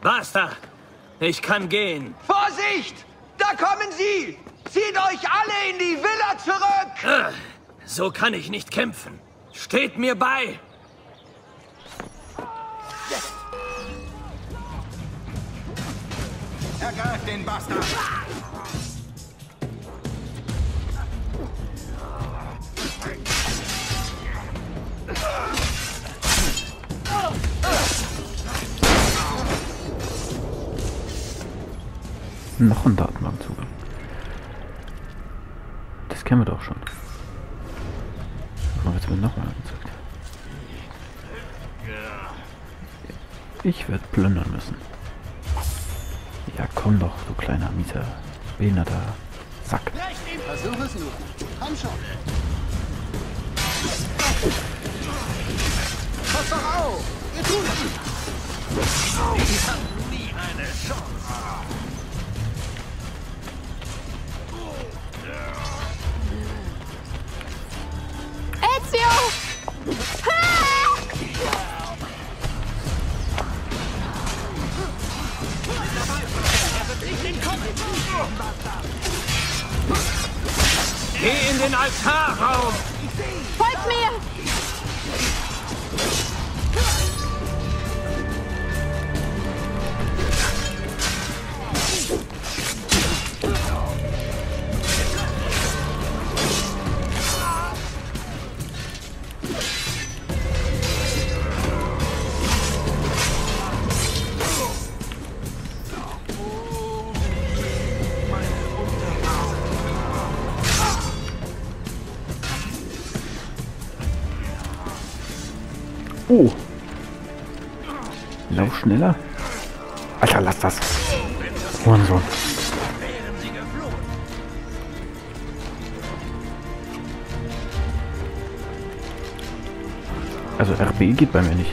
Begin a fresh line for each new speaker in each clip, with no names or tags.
Basta! Ich kann gehen.
Vorsicht! Da kommen sie! Zieht euch alle in die Villa zurück!
So kann ich nicht kämpfen. Steht mir bei!
Ergreift den Bastard!
Noch ein Datenbankzugang. Das kennen wir doch schon. Aber jetzt wird nochmal angezeigt. Ich werde plündern müssen. Ja, komm doch, du kleiner mieser, behinderter Sack.
Versuch es nur. Komm schon. Pass doch auf! Wir tun es!
Die hatten nie eine Chance.
Ezio!
Geh in den Altarraum!
Folgt mir!
Oh! Lauf schneller! Alter, lass das! Hurensohn! Also RB geht bei mir nicht.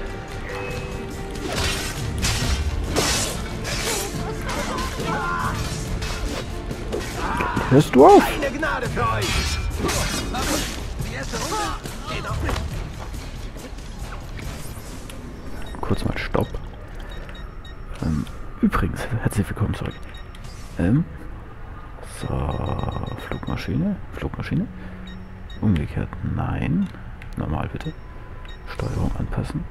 Hörst du auf?
Eine Gnade für euch!
Kurz mal Stopp. Übrigens, herzlich willkommen zurück. So, Flugmaschine. Umgekehrt, nein. Normal bitte. Steuerung anpassen.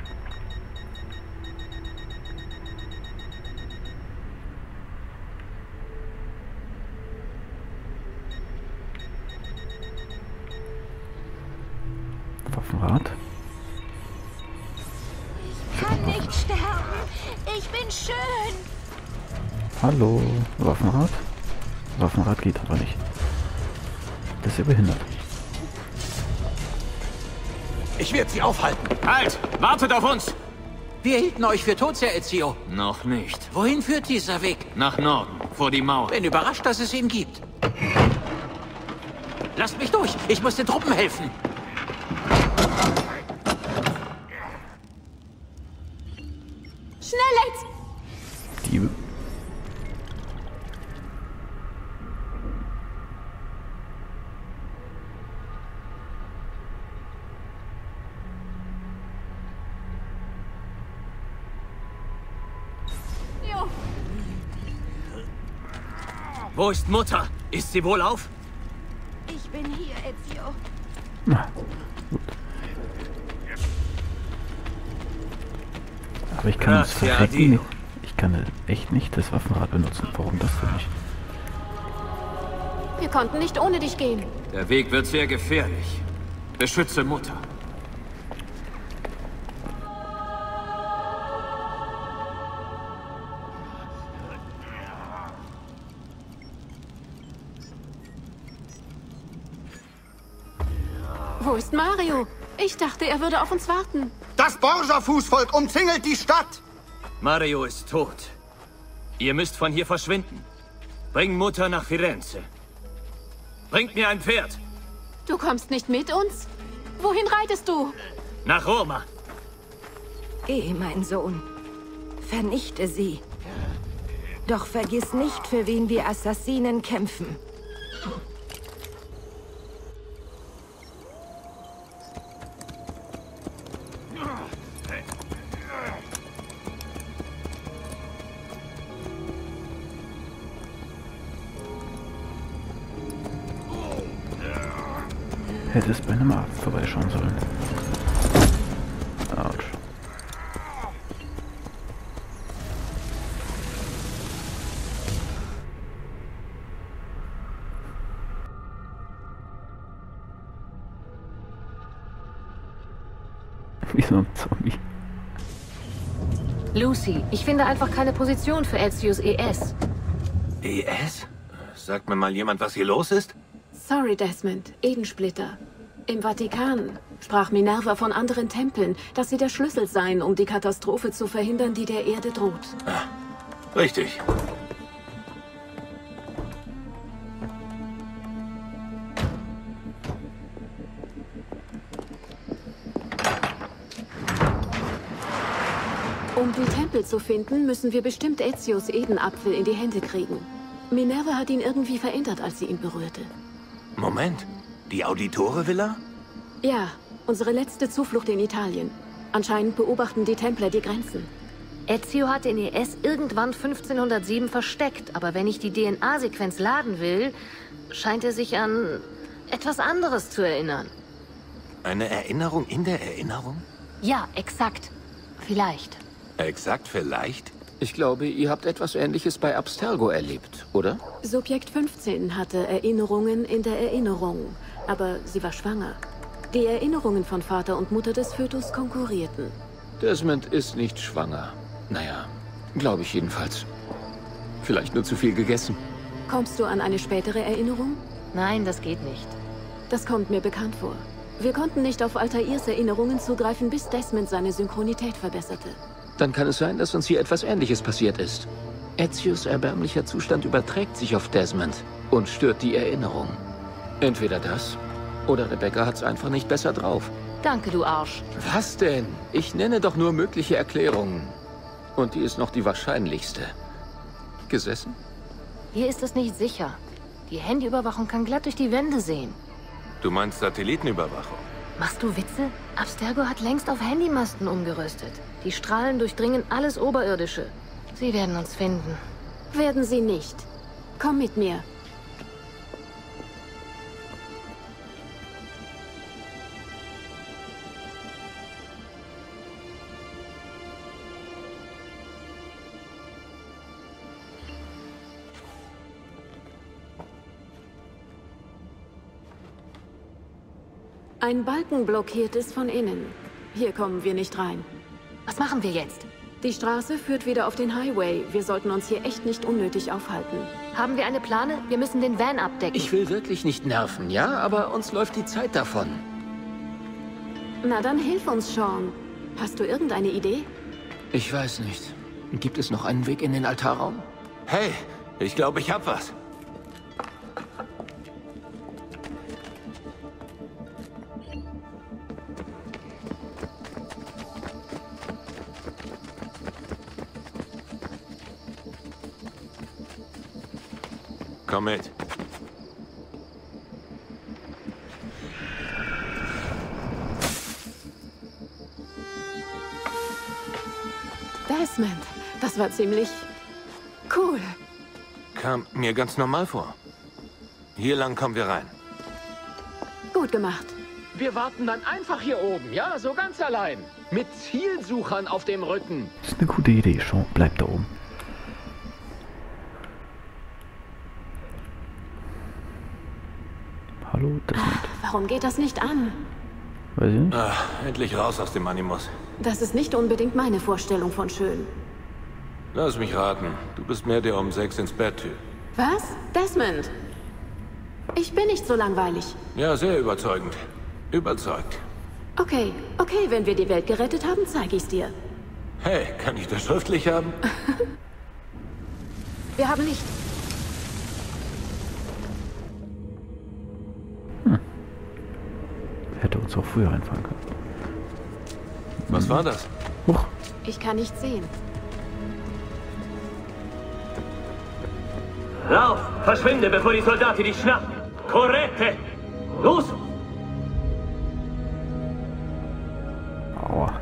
Waffenrad.
Ich kann nicht sterben. Ich bin schön.
Hallo, Waffenrad? Waffenrad geht aber nicht. Das ist ja behindert.
Ich werde sie aufhalten.
Halt! Wartet auf uns!
Wir hielten euch für tot, Herr Ezio.
Noch nicht.
Wohin führt dieser Weg?
Nach Norden, vor die Mauer.
Bin überrascht, dass es ihn gibt. Lasst mich durch. Ich muss den Truppen helfen.
Schnell jetzt!
Diebe.
Jo.
Wo ist Mutter? Ist sie wohl auf?
Ich bin hier, Ezio.
Na, gut. Aber ich kann das
Grazie,
Verrecken
Dio.
nicht. Ich kann echt nicht das Waffenrad benutzen. Warum das denn nicht?
Wir konnten nicht ohne dich gehen.
Der Weg wird sehr gefährlich. Beschütze Mutter.
Wo ist Mario? Ich dachte, er würde auf uns warten.
Das Borgia-Fußvolk umzingelt die Stadt!
Mario ist tot. Ihr müsst von hier verschwinden. Bring Mutter nach Firenze. Bringt mir ein Pferd.
Du kommst nicht mit uns? Wohin reitest du?
Nach Roma.
Geh, mein Sohn. Vernichte sie. Doch vergiss nicht, für wen wir Assassinen kämpfen.
Hättest bei einem Arzt vorbeischauen sollen. Autsch. Wie so ein Zombie.
Lucy, ich finde einfach keine Position für Ezio's ES.
ES? Sagt mir mal jemand, was hier los ist?
Sorry, Desmond. Edensplitter. Im Vatikan sprach Minerva von anderen Tempeln, dass sie der Schlüssel seien, um die Katastrophe zu verhindern, die der Erde droht.
Richtig.
Um die Tempel zu finden, müssen wir bestimmt Ezio's Edenapfel in die Hände kriegen. Minerva hat ihn irgendwie verändert, als sie ihn berührte.
Moment. Die Auditore-Villa?
Ja, unsere letzte Zuflucht in Italien. Anscheinend beobachten die Templer die Grenzen.
Ezio hat den ES irgendwann 1507 versteckt, aber wenn ich die DNA-Sequenz laden will, scheint er sich an etwas anderes zu erinnern.
Eine Erinnerung in der Erinnerung?
Ja, exakt. Vielleicht.
Exakt, vielleicht?
Ich glaube, ihr habt etwas Ähnliches bei Abstergo erlebt, oder?
Subjekt 15 hatte Erinnerungen in der Erinnerung, aber sie war schwanger. Die Erinnerungen von Vater und Mutter des Fötus konkurrierten.
Desmond ist nicht schwanger. Naja, glaube ich jedenfalls. Vielleicht nur zu viel gegessen.
Kommst du an eine spätere Erinnerung?
Nein, das geht nicht.
Das kommt mir bekannt vor. Wir konnten nicht auf Altairs Erinnerungen zugreifen, bis Desmond seine Synchronität verbesserte.
Dann kann es sein, dass uns hier etwas Ähnliches passiert ist. Ezios erbärmlicher Zustand überträgt sich auf Desmond und stört die Erinnerung. Entweder das, oder Rebecca hat's einfach nicht besser drauf.
Danke, du Arsch.
Was denn? Ich nenne doch nur mögliche Erklärungen. Und die ist noch die wahrscheinlichste. Gesessen?
Hier ist es nicht sicher. Die Handyüberwachung kann glatt durch die Wände sehen.
Du meinst Satellitenüberwachung?
Machst du Witze? Abstergo hat längst auf Handymasten umgerüstet. Die Strahlen durchdringen alles Oberirdische. Sie werden uns finden.
Werden sie nicht. Komm mit mir. Ein Balken blockiert es von innen. Hier kommen wir nicht rein.
Was machen wir jetzt?
Die Straße führt wieder auf den Highway. Wir sollten uns hier echt nicht unnötig aufhalten.
Haben wir eine Plane? Wir müssen den Van abdecken.
Ich will wirklich nicht nerven, ja? Aber uns läuft die Zeit davon.
Na dann hilf uns, Sean. Hast du irgendeine Idee?
Ich weiß nicht. Gibt es noch einen Weg in den Altarraum?
Hey, ich glaube, ich hab was. Komm mit.
Desmond, das war ziemlich cool.
Kam mir ganz normal vor. Hier lang kommen wir rein.
Gut gemacht.
Wir warten dann einfach hier oben, ja? So ganz allein. Mit Zielsuchern auf dem Rücken.
Das ist eine gute Idee, Sean. Bleib da oben. Hallo, Desmond.
Warum geht das nicht an?
Weiß ich nicht.
Endlich raus aus dem Animus.
Das ist nicht unbedingt meine Vorstellung von schön.
Lass mich raten. Du bist mehr der um 6 ins Bett-Typ.
Was? Desmond? Ich bin nicht so langweilig.
Ja, sehr überzeugend. Überzeugt.
Okay, wenn wir die Welt gerettet haben, zeige ich's dir.
Hey, kann ich das schriftlich haben?
Wir haben Licht.
Hätte uns auch früher einfallen können.
Was war das?
Huch.
Ich kann nichts sehen.
Lauf! Verschwinde, bevor die Soldaten dich schnappen! Correte! Los!
Aua.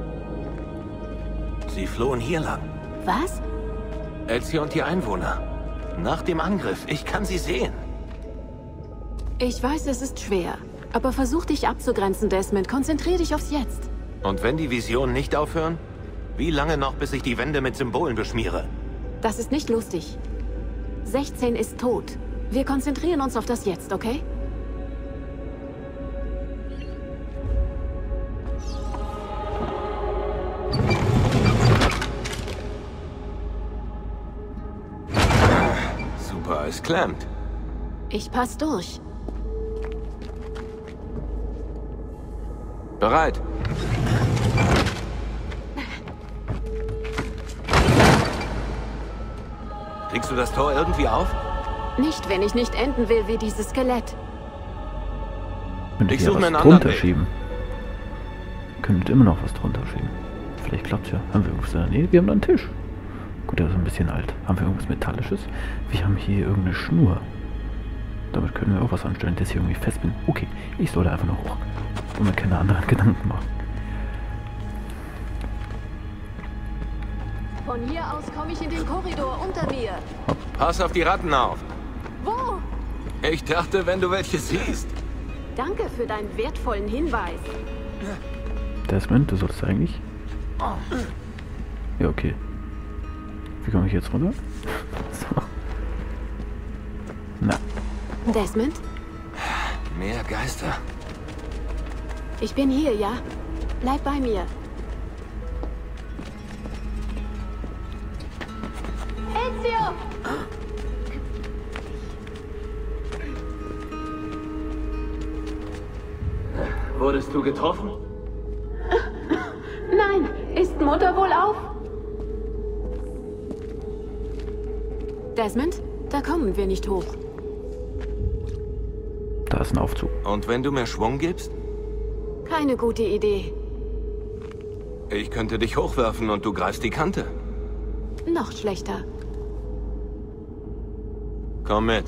Sie flohen hier lang.
Was?
Ezio und die Einwohner. Nach dem Angriff. Ich kann sie sehen.
Ich weiß, es ist schwer. Aber versuch dich abzugrenzen, Desmond. Konzentrier dich aufs Jetzt.
Und wenn die Visionen nicht aufhören? Wie lange noch, bis ich die Wände mit Symbolen beschmiere?
Das ist nicht lustig. 16 ist tot. Wir konzentrieren uns auf das Jetzt, okay?
Super, es klemmt.
Ich pass durch.
Bereit. Kriegst du das Tor irgendwie auf?
Nicht, wenn ich nicht enden will wie dieses Skelett.
Könnte
Ich
hier
suche
was
einen anderen
drunter
Weg.
schieben. Könntet immer noch was drunter schieben. Vielleicht klappt's ja. Haben wir irgendwas in der Nähe? Wir haben da einen Tisch. Gut, der ist ein bisschen alt. Haben wir irgendwas Metallisches? Wir haben hier irgendeine Schnur. Damit können wir auch was anstellen, dass ich irgendwie fest bin. Okay, ich soll da einfach noch hoch. Und mir keine anderen Gedanken machen.
Von hier aus komme ich in den Korridor unter mir.
Pass auf die Ratten auf.
Wo?
Ich dachte, wenn du welche siehst.
Danke für deinen wertvollen Hinweis.
Desmond, du sollst eigentlich... Ja, okay. Wie komme ich jetzt runter? So. Na,
Desmond?
Mehr Geister.
Ich bin hier, ja? Bleib bei mir. Ezio!
Wurdest du getroffen?
Nein, ist Mutter wohl auf? Desmond, da kommen wir nicht hoch.
da ist ein Aufzug.
Und wenn du mir Schwung gibst?
Keine gute Idee.
Ich könnte dich hochwerfen und du greifst die Kante.
Noch schlechter.
Komm mit.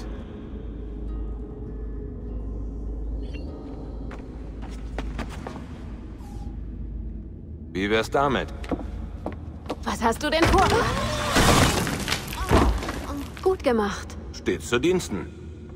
Wie wär's damit?
Was hast du denn vor? Gut gemacht.
Stets zu Diensten.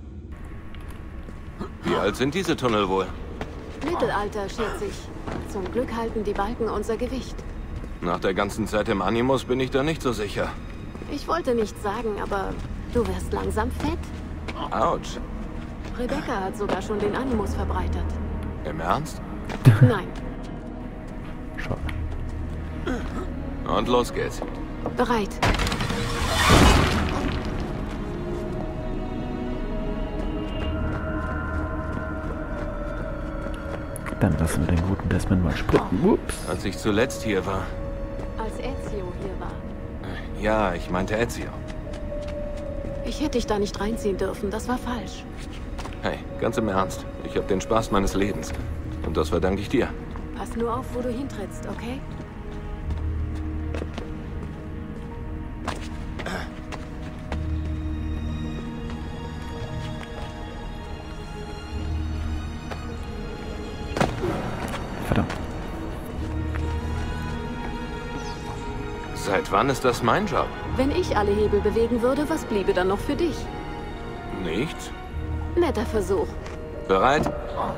Wie alt sind diese Tunnel wohl?
Mittelalter, schätze ich. Zum Glück halten die Balken unser Gewicht.
Nach der ganzen Zeit im Animus bin ich da nicht so sicher.
Ich wollte nichts sagen, aber du wirst langsam fett.
Autsch.
Rebecca hat sogar schon den Animus verbreitert.
Im Ernst?
Nein.
Schade.
Und los geht's.
Bereit.
Dann lassen wir den guten Desmond mal sprinten. Ups.
Als ich zuletzt hier war...
Als Ezio hier war.
Ja, ich meinte Ezio.
Ich hätte dich da nicht reinziehen dürfen. Das war falsch.
Hey, ganz im Ernst. Ich habe den Spaß meines Lebens. Und das verdanke ich dir.
Pass nur auf, wo du hintrittst, okay?
Verdammt.
Seit wann ist das mein Job?
Wenn ich alle Hebel bewegen würde, was bliebe dann noch für dich?
Nichts.
Netter Versuch.
Bereit?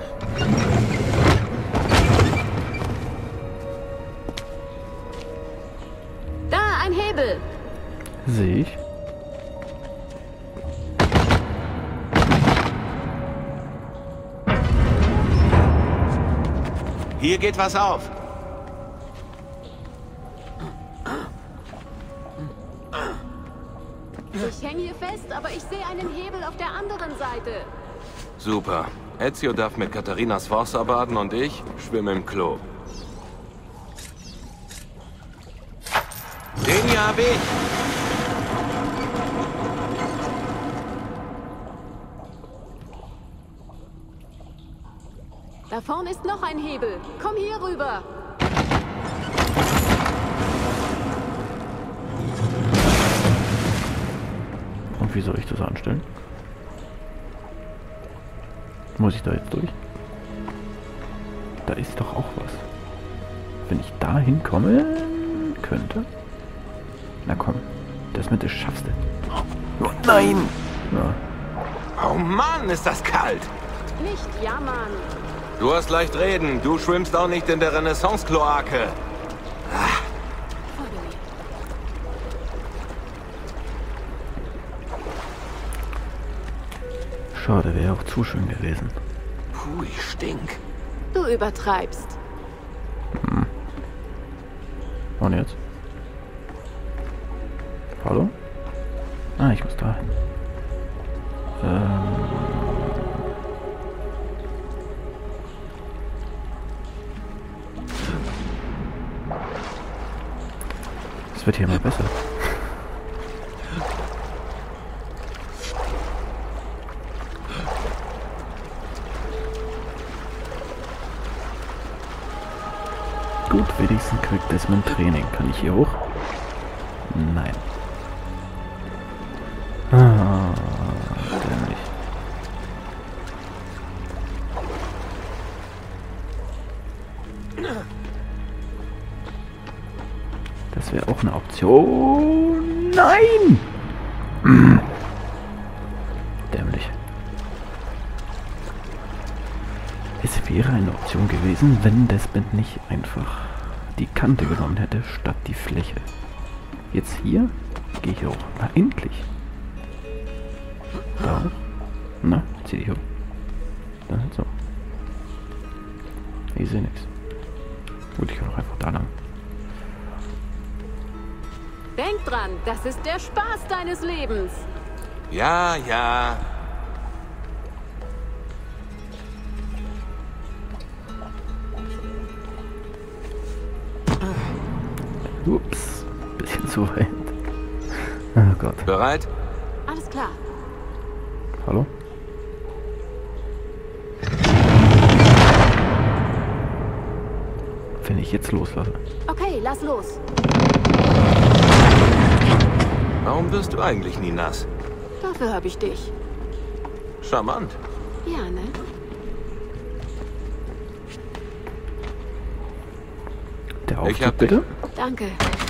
Da, ein Hebel!
Sehe ich.
Hier geht was auf.
Ich hänge hier fest, aber ich sehe einen Hebel auf der anderen Seite.
Super. Ezio darf mit Katharinas Forza baden und ich schwimme im Klo. Den hier hab ich.
Da vorne ist noch ein Hebel. Komm hier rüber.
Und wie soll ich das anstellen? Muss ich da jetzt durch? Da ist doch auch was. Wenn ich da hinkommen könnte? Na komm, das mit das schaffst du.
Oh nein!
Ja.
Oh Mann, ist das kalt!
Nicht jammern.
Du hast leicht reden. Du schwimmst auch nicht in der Renaissance-Kloake.
Schade, wäre auch zu schön gewesen.
Puh, ich stink.
Du übertreibst.
Und jetzt? Hallo? Ah, ich muss da hin. Es wird hier mal besser. Gut, wenigstens kriegt Desmond Training. Kann ich hier hoch? Nein. Ah, dämlich. Das wäre auch eine Option. Nein! Dämlich. Es wäre eine Option gewesen, wenn Desmond nicht einfach die Kante genommen hätte, statt die Fläche. Jetzt hier gehe ich hoch. Na, endlich. Da. Na, zieh dich hoch. Dann halt so. Ich sehe nichts. Gut, ich kann auch einfach da lang.
Denk dran, das ist der Spaß deines Lebens.
Ja, ja.
Ups, bisschen zu weit. Oh Gott.
Bereit?
Alles klar.
Hallo? Wenn ich jetzt loslasse.
Okay, lass los.
Warum wirst du eigentlich nie nass?
Dafür habe ich dich.
Charmant.
Ja, ne?
Der
Ich hab
Aufzug, bitte?
Danke.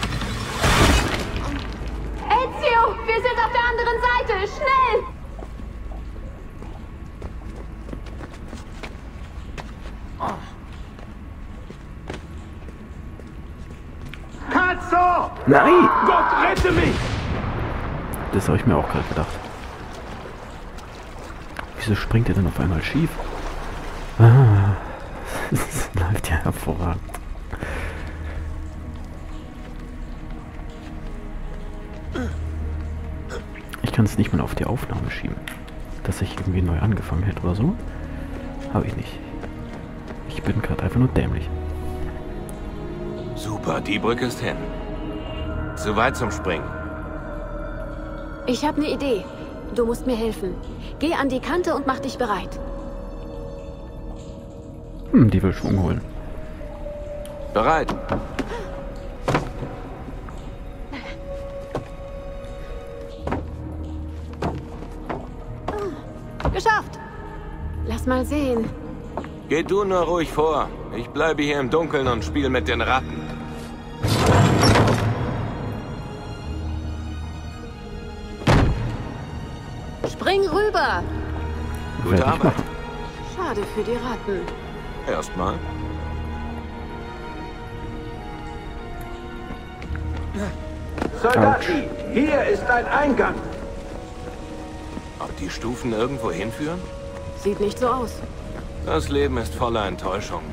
Ezio, wir sind auf der anderen Seite. Schnell!
Katzo!
Nein!
Gott rette mich!
Das habe ich mir auch gerade gedacht. Wieso springt er denn auf einmal schief? Ah, das läuft ja hervorragend. Ich kann es nicht mal auf die Aufnahme schieben. Dass ich irgendwie neu angefangen hätte oder so. Habe ich nicht. Ich bin gerade einfach nur dämlich.
Super, die Brücke ist hin. Zu weit zum Springen.
Ich habe eine Idee. Du musst mir helfen. Geh an die Kante und mach dich bereit.
Die will Schwung holen.
Bereit.
Geschafft! Lass mal sehen.
Geh du nur ruhig vor. Ich bleibe hier im Dunkeln und spiele mit den Ratten.
Spring rüber!
Gute
Werd ich
Arbeit.
machen.
Schade für die Ratten.
Erstmal.
Soldati, hier ist ein Eingang.
Ob die Stufen irgendwo hinführen?
Sieht nicht so aus.
Das Leben ist voller Enttäuschung.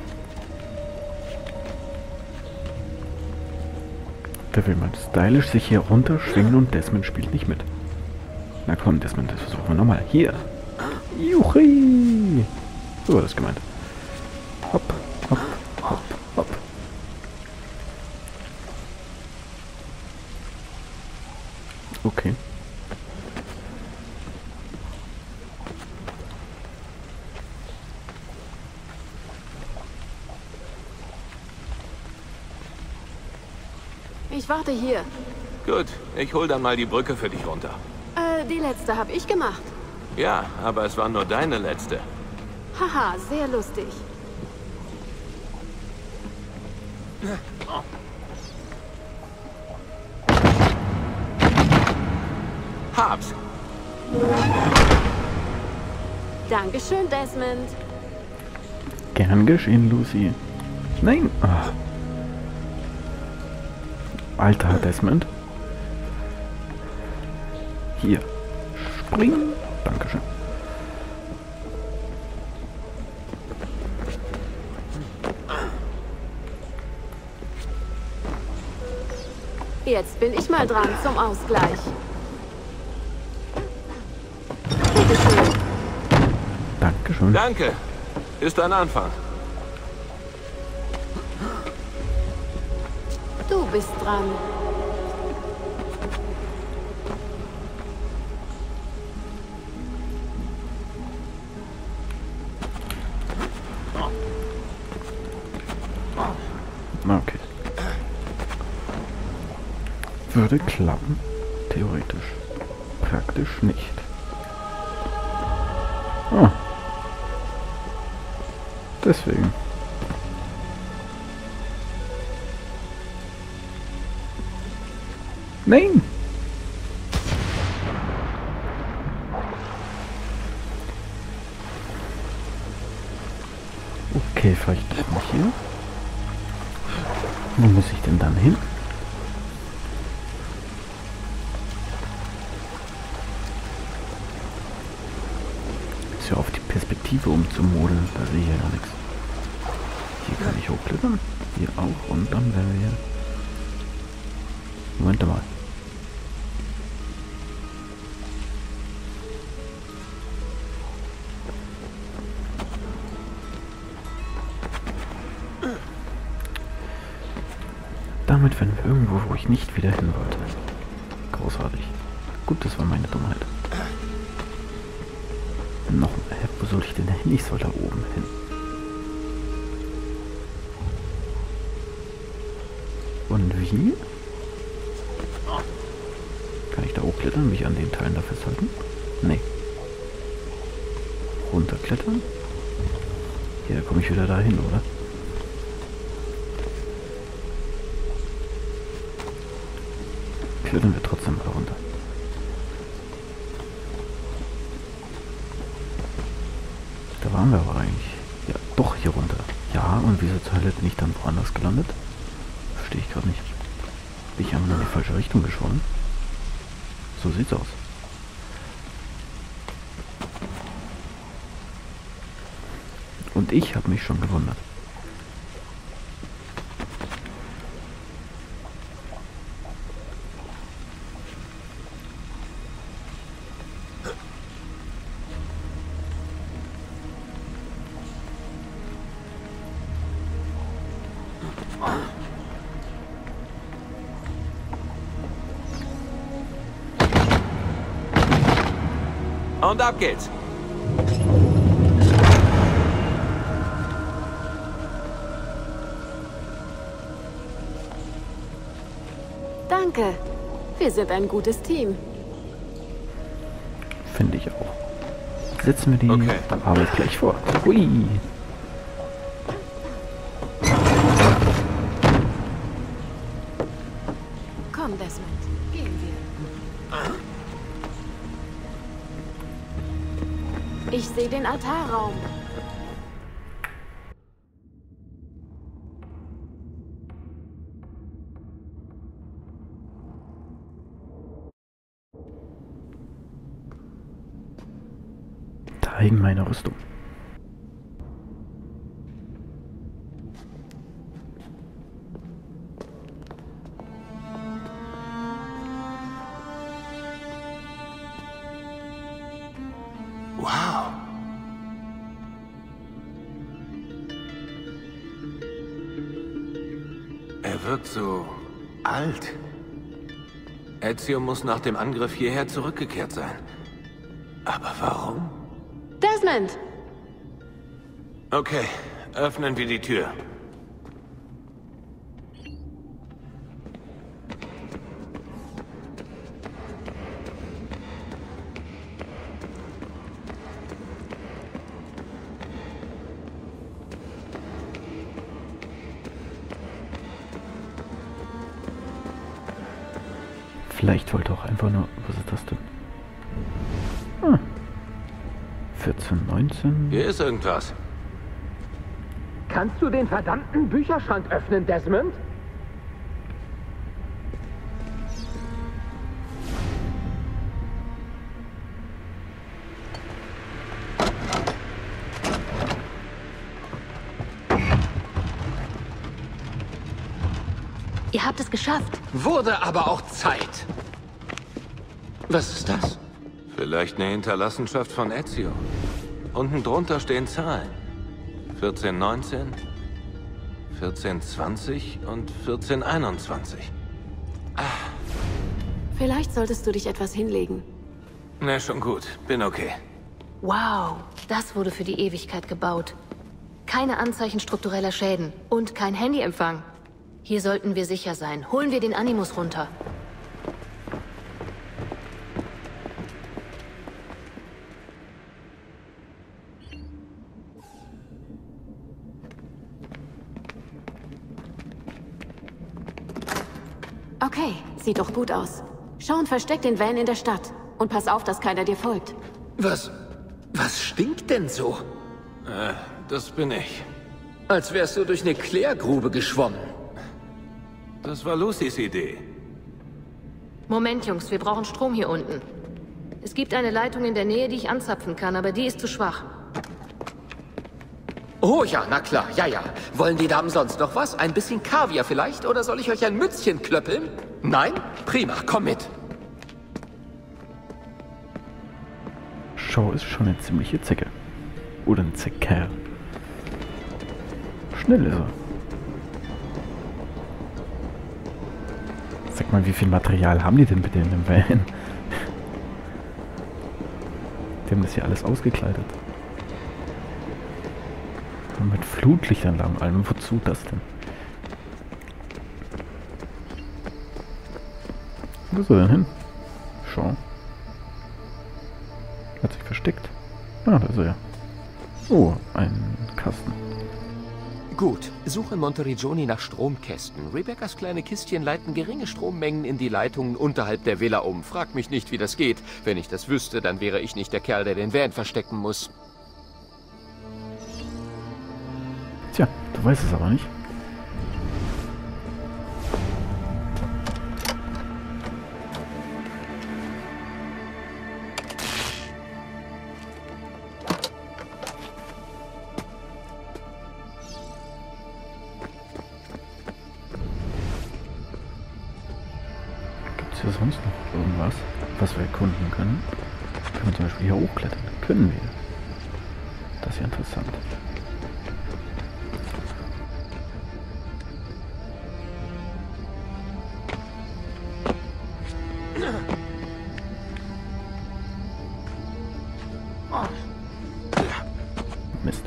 Da will man stylisch sich hier runterschwingen und Desmond spielt nicht mit. Na komm, Desmond, das versuchen wir nochmal. Hier. Juchi! So war das gemeint. Hopp, hopp, hopp, hopp. Okay.
Ich warte hier.
Gut, ich hol dann mal die Brücke für dich runter.
Die letzte habe ich gemacht.
Ja, aber es war nur deine letzte.
Haha, sehr lustig.
Hab's.
Dankeschön, Desmond.
Gern geschehen, Lucy. Nein! Ah. Alter Desmond. Hier. Springen. Dankeschön.
Jetzt bin ich mal dran zum Ausgleich. Bitteschön.
Dankeschön.
Danke. Ist ein Anfang.
Du bist dran.
Okay. Würde klappen. Theoretisch. Praktisch nicht. Ah. Deswegen. Nein! Okay, vielleicht doch nicht hier. Wo muss ich denn dann hin? Ist ja auf die Perspektive umzumodeln. Da sehe ich ja gar nichts. Hier kann ich hochklettern. Hier auch. Und dann wären wir... Moment mal. Damit wären wir irgendwo, wo ich nicht wieder hin wollte. Großartig. Gut, das war meine Dummheit. Noch mehr. Wo soll ich denn hin? Ich soll da oben hin. Und wie? Kann ich da hochklettern, mich an den Teilen da festhalten? Nee. Runterklettern? Hier komme ich wieder dahin, oder? Klettern wir trotzdem mal runter. Da waren wir aber eigentlich. Ja, doch hier runter. Ja, und wieso zur Hölle bin ich dann woanders gelandet? Verstehe ich gerade nicht. Bin ich einfach in die falsche Richtung geschwommen? So sieht's aus. Und ich habe mich schon gewundert.
Und ab geht's.
Danke. Wir sind ein gutes Team.
Finde ich auch. Setzen wir die Arbeit gleich fort. Hui.
Komm, Desmond. Gehen wir. Ich sehe den Altarraum.
Da hängt meine Rüstung.
Wow. Er wirkt so alt. Ezio muss nach dem Angriff hierher zurückgekehrt sein. Aber warum?
Desmond!
Okay, öffnen wir die Tür.
Vielleicht wollte auch einfach nur... Was ist das denn? Hm. 14, 19...
Hier ist irgendwas.
Kannst du den verdammten Bücherschrank öffnen, Desmond?
Ihr habt es geschafft.
Wurde aber auch Zeit. Was ist das?
Vielleicht eine Hinterlassenschaft von Ezio. Unten drunter stehen Zahlen. 1419, 1420 und 1421.
Vielleicht solltest du dich etwas hinlegen.
Na, schon gut. Bin okay.
Wow, das wurde für die Ewigkeit gebaut. Keine Anzeichen struktureller Schäden und kein Handyempfang. Hier sollten wir sicher sein. Holen wir den Animus runter.
Okay, sieht doch gut aus. Schau und versteck den Van in der Stadt. Und pass auf, dass keiner dir folgt.
Was stinkt denn so?
Das bin ich.
Als wärst du durch eine Klärgrube geschwommen.
Das war Lucys Idee.
Moment, Jungs, wir brauchen Strom hier unten. Es gibt eine Leitung in der Nähe, die ich anzapfen kann, aber die ist zu schwach.
Oh ja, na klar, ja. Wollen die Damen sonst noch was? Ein bisschen Kaviar vielleicht? Oder soll ich euch ein Mützchen klöppeln? Nein? Prima, komm mit.
Shaw ist schon eine ziemliche Zecke. Oder ein Zecker. Schnell ist er. Sag mal, wie viel Material haben die denn bitte in dem Van? Die haben das hier alles ausgekleidet. Und mit Flutlichtern lang allem. Wozu das denn? Wo ist er denn hin? Schau. Hat sich versteckt. Ah, da ist er ja. Oh, ein Kasten.
Gut, suche Monteriggioni nach Stromkästen. Rebecca's kleine Kistchen leiten geringe Strommengen in die Leitungen unterhalb der Villa um. Frag mich nicht, wie das geht. Wenn ich das wüsste, dann wäre ich nicht der Kerl, der den Van verstecken muss.
Tja, du weißt es aber nicht. Gibt es hier sonst noch irgendwas, was wir erkunden können? Können wir zum Beispiel hier hochklettern? Können wir. Das ist ja interessant. Mist.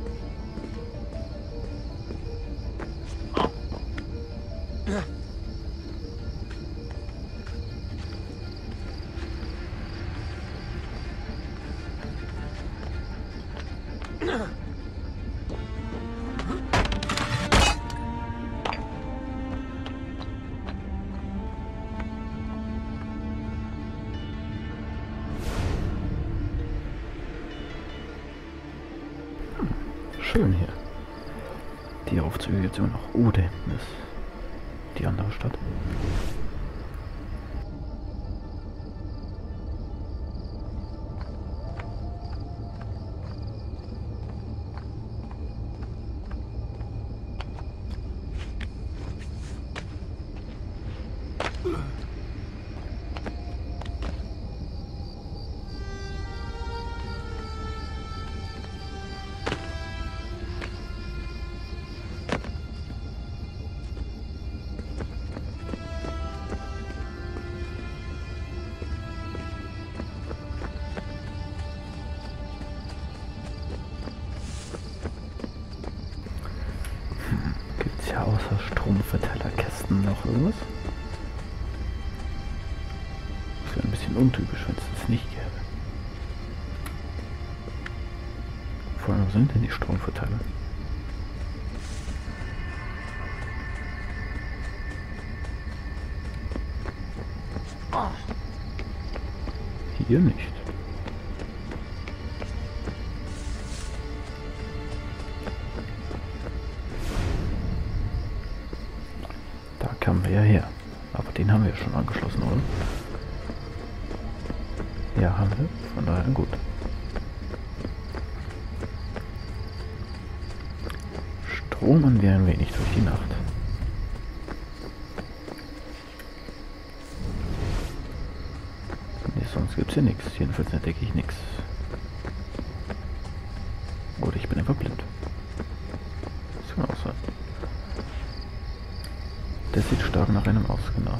Schön hier. Die Aufzüge jetzt immer noch. Oh, da hinten ist die andere Stadt. Ja, außer Stromverteilerkästen noch irgendwas? Das wäre ein bisschen untypisch, wenn es das nicht gäbe. Vor allem, wo sind denn die Stromverteiler? Hier nicht. Da kamen wir ja her. Aber den haben wir ja schon angeschlossen, oder? Ja, haben wir. Von daher gut. Stromen wir ein wenig durch die Nacht. Nee, sonst gibt's hier nichts. Jedenfalls entdecke ich nichts. Oder ich bin einfach blind. Das kann auch sein. Der sieht stark nach einem aus, genau.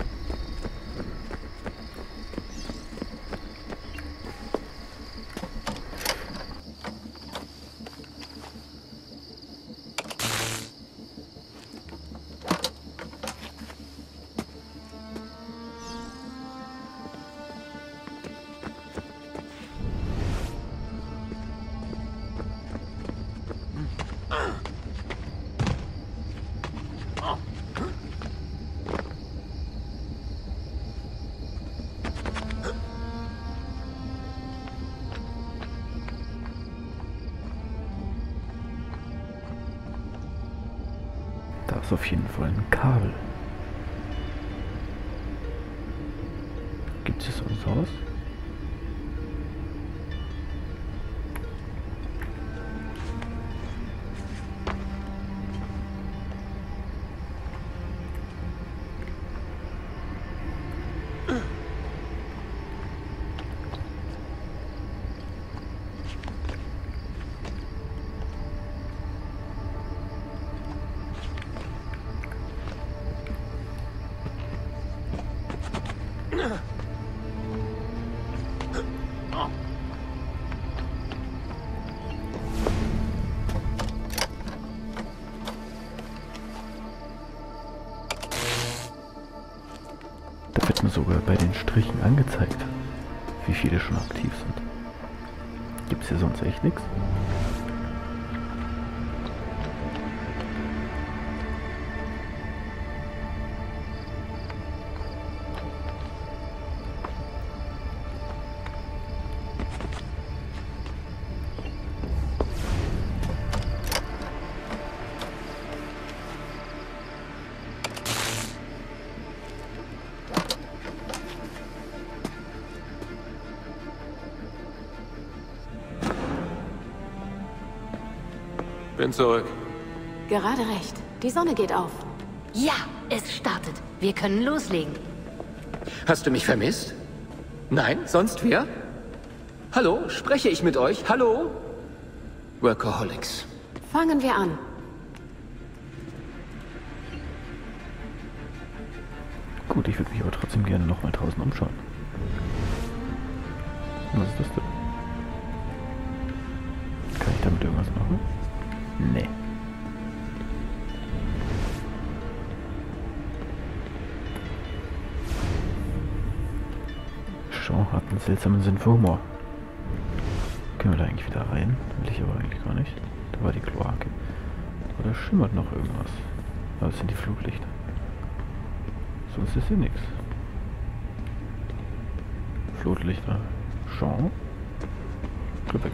Da ist auf jeden Fall ein Kabel. Gibt es hier sonst was? Da wird mir sogar bei den Strichen angezeigt, wie viele schon aktiv sind. Gibt es hier sonst echt nichts?
Bin zurück.
Gerade recht. Die Sonne geht auf.
Ja, es startet. Wir können loslegen.
Hast du mich vermisst? Nein? Sonst wer? Hallo? Spreche ich mit euch? Hallo? Workaholics.
Fangen wir an.
Gut, ich würde mich aber trotzdem gerne noch mal draußen umschauen. Was ist das denn? Kann ich damit irgendwas machen? Nee. Sean hat einen seltsamen Sinn für Humor. Können wir da eigentlich wieder rein? Will ich aber eigentlich gar nicht. Da war die Kloake. Aber da schimmert noch irgendwas. Aber es sind die Fluglichter. Sonst ist hier nichts. Flutlichter. Sean? Glück.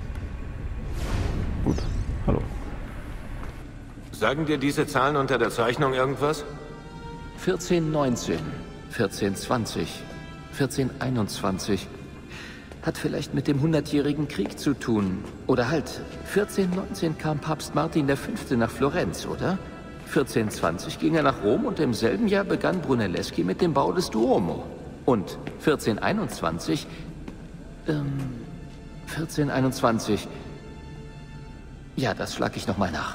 Gut. Hallo.
Sagen dir diese Zahlen unter der Zeichnung irgendwas?
1419, 1420, 1421. Hat vielleicht mit dem 100-jährigen Krieg zu tun. Oder halt, 1419 kam Papst Martin V. nach Florenz, oder? 1420 ging er nach Rom und im selben Jahr begann Brunelleschi mit dem Bau des Duomo. Und 1421... 1421... Ja, das schlag ich nochmal nach.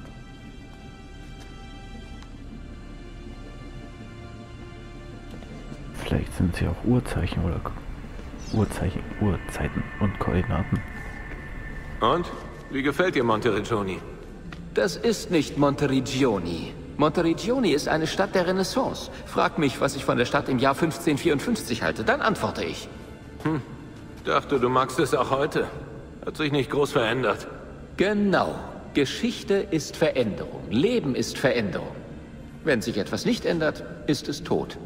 Vielleicht sind es ja auch Uhrzeichen oder Uhrzeiten und Koordinaten.
Und? Wie gefällt dir Monteriggioni?
Das ist nicht Monteriggioni. Monteriggioni ist eine Stadt der Renaissance. Frag mich, was ich von der Stadt im Jahr 1554 halte, dann antworte ich.
Dachte, du magst es auch heute. Hat sich nicht groß verändert.
Genau. Geschichte ist Veränderung. Leben ist Veränderung. Wenn sich etwas nicht ändert, ist es tot.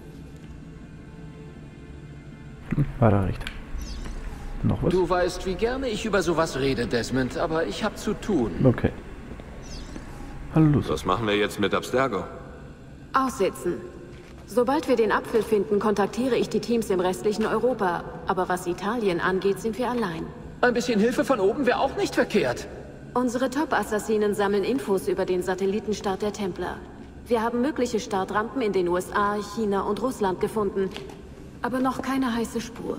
War da recht. Noch was?
Du weißt, wie gerne ich über sowas rede, Desmond, aber ich hab zu tun.
Okay. Hallo, Lucy.
Was machen wir jetzt mit Abstergo?
Aussitzen. Sobald wir den Apfel finden, kontaktiere ich die Teams im restlichen Europa. Aber was Italien angeht, sind wir allein.
Ein bisschen Hilfe von oben wäre auch nicht verkehrt.
Unsere Top-Assassinen sammeln Infos über den Satellitenstart der Templer. Wir haben mögliche Startrampen in den USA, China und Russland gefunden. Aber noch keine heiße Spur.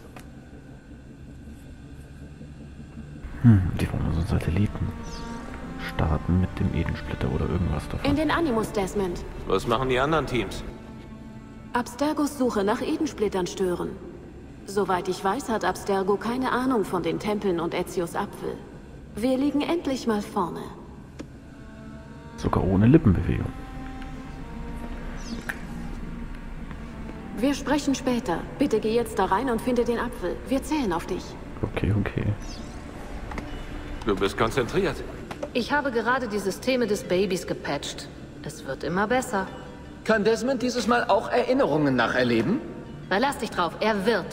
Die wollen unseren Satelliten starten mit dem Edensplitter oder irgendwas davon.
In den Animus, Desmond.
Was machen die anderen Teams?
Abstergos Suche nach Edensplittern stören. Soweit ich weiß, hat Abstergo keine Ahnung von den Tempeln und Ezios Apfel. Wir liegen endlich mal vorne.
Sogar ohne Lippenbewegung.
Wir sprechen später. Bitte geh jetzt da rein und finde den Apfel. Wir zählen auf dich.
Okay, okay.
Du bist konzentriert.
Ich habe gerade die Systeme des Babys gepatcht. Es wird immer besser.
Kann Desmond dieses Mal auch Erinnerungen nacherleben?
Verlass dich drauf, er wird.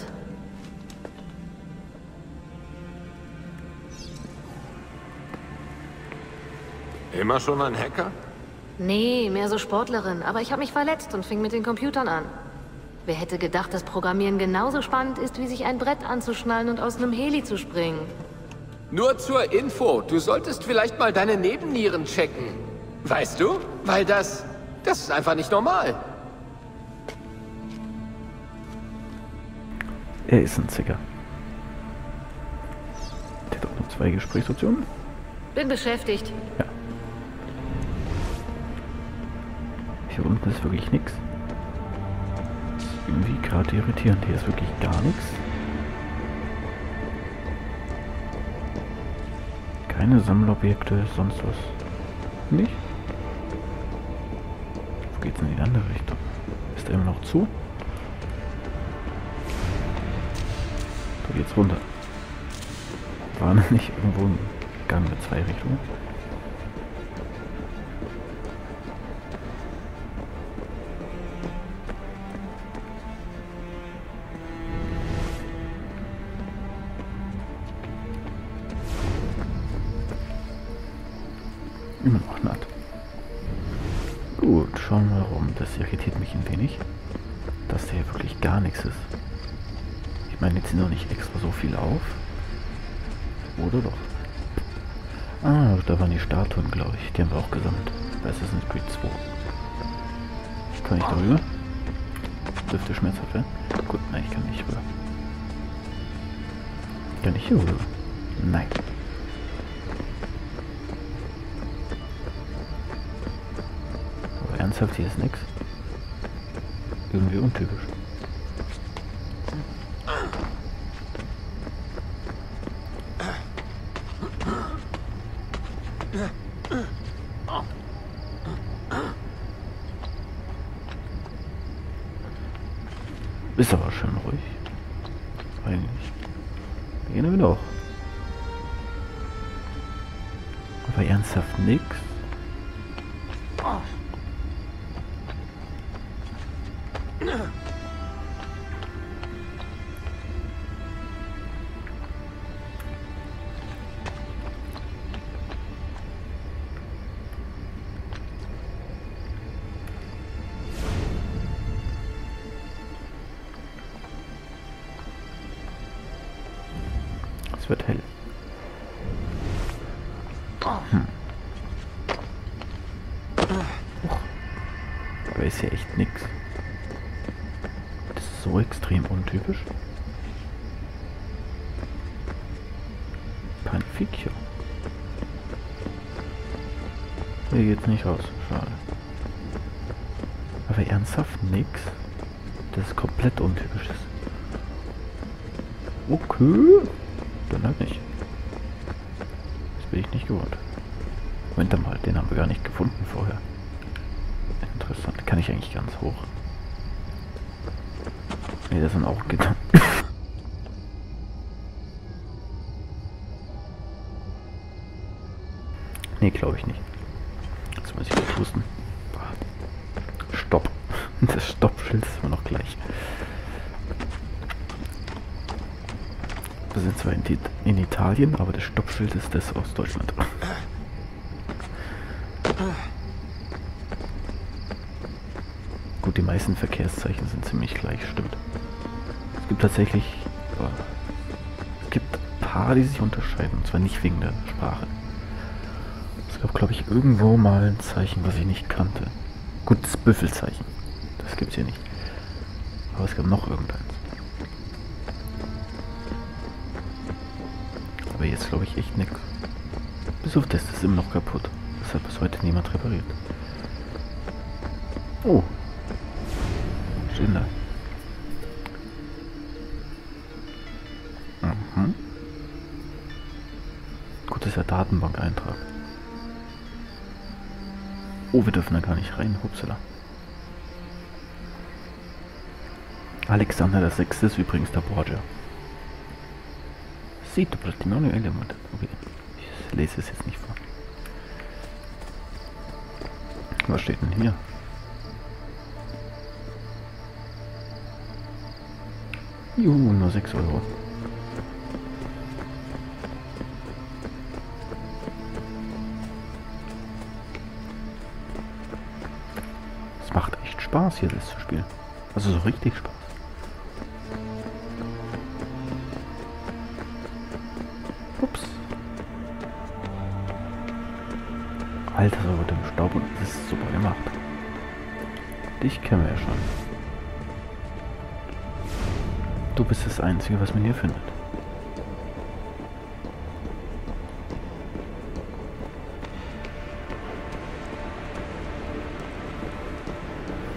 Immer schon ein Hacker?
Nee, mehr so Sportlerin. Aber ich habe mich verletzt und fing mit den Computern an. Wer hätte gedacht, dass Programmieren genauso spannend ist, wie sich ein Brett anzuschnallen und aus einem Heli zu springen?
Nur zur Info, du solltest vielleicht mal deine Nebennieren checken. Weißt du? Weil das ist einfach nicht normal.
Er ist ein Zicker. Der hat auch nur 2 Gesprächsoptionen.
Bin beschäftigt.
Ja. Hier unten ist wirklich nichts. Irgendwie gerade irritierend. Hier ist wirklich gar nichts. Keine Sammelobjekte, sonst was. Nicht? Wo geht's in die andere Richtung? Ist der immer noch zu? Da geht's runter. War noch nicht irgendwo ein Gang mit 2 Richtungen? Immer noch natt. Gut, schauen wir mal rum. Das irritiert mich ein wenig, dass da hier wirklich gar nichts ist. Ich meine, jetzt sind noch nicht extra so viel auf. Oder doch? Ah, da waren die Statuen, glaube ich. Die haben wir auch gesammelt. Bei Assassin's Creed 2. Kann ich darüber? Dürfte schmerzhaft werden? Gut, nein, ich kann nicht rüber. Kann ich hier rüber? Nein. Aber ernsthaft, hier ist nichts. Irgendwie untypisch. Ist aber schön ruhig. Eigentlich. Wir gehen wieder hoch. Aber ernsthaft nix. Es wird hell. Aber ist hier echt nix. Das ist so extrem untypisch. Kein Viechchen. Hier geht's nicht raus. Schade. Aber ernsthaft nix. Das ist komplett untypisch. Okay. Dann halt nicht. Das bin ich nicht gewohnt. Moment mal, den haben wir gar nicht gefunden vorher. Interessant. Kann ich eigentlich ganz hoch? Ne, das sind auch Gitter. Ne, glaube ich nicht. Jetzt muss ich kurz husten. Stopp. Das Stoppschild ist immer noch gleich. Wir sind zwar in Italien, aber das Stoppschild ist das aus Deutschland. die meisten Verkehrszeichen sind ziemlich gleich, stimmt. Es gibt tatsächlich... es gibt ein paar, die sich unterscheiden, und zwar nicht wegen der Sprache. Es gab, glaube ich, irgendwo mal ein Zeichen, was ich nicht kannte. Gut, das Büffelzeichen. Das gibt's hier nicht. Aber es gab noch irgendeins. Aber jetzt glaube ich echt nix. Bis auf das ist immer noch kaputt. Das hat bis heute niemand repariert. Oh. Stehen da. Mhm. Gut, das ist ja Datenbank-Eintrag. Oh, wir dürfen da gar nicht rein. Hupsala. Alexander VI. Ist übrigens der Borgia. Sieht du Platinone Element. Okay. Ich lese es jetzt nicht vor. Was steht denn hier? Juhu, nur 6 Euro. Es macht echt Spaß hier das zu spielen. Also so richtig Spaß. Ups. Alter, so mit dem Staub und das ist super gemacht. Dich kennen wir ja schon. Du bist das Einzige, was man hier findet.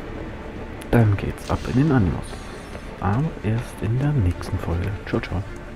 Dann geht's ab in den Animus. Aber erst in der nächsten Folge. Ciao, ciao.